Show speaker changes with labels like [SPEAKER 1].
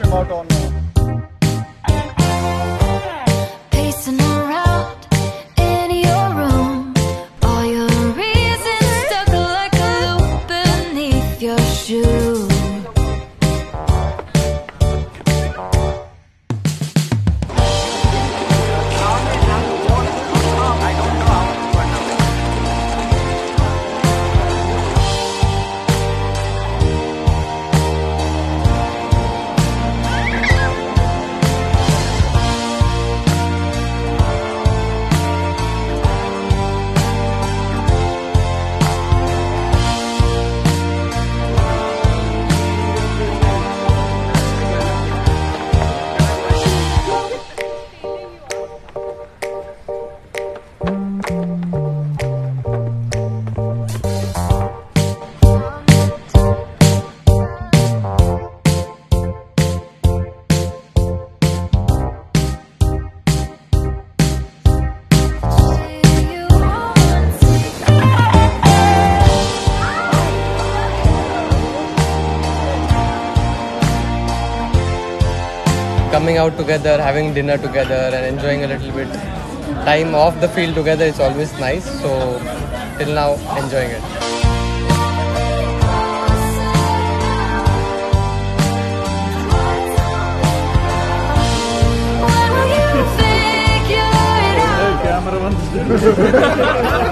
[SPEAKER 1] about on
[SPEAKER 2] pacing around in your room, all your reasons stuck like a loop beneath your shoe.
[SPEAKER 3] Coming out together, having dinner together and enjoying a little bit time off the field together is always nice. So till now, enjoying it.
[SPEAKER 1] camera.